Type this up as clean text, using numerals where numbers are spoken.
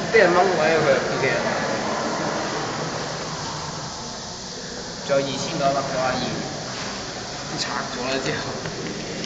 电蒙我也会不电，叫疫情了嘛，对吧？一查做了之后。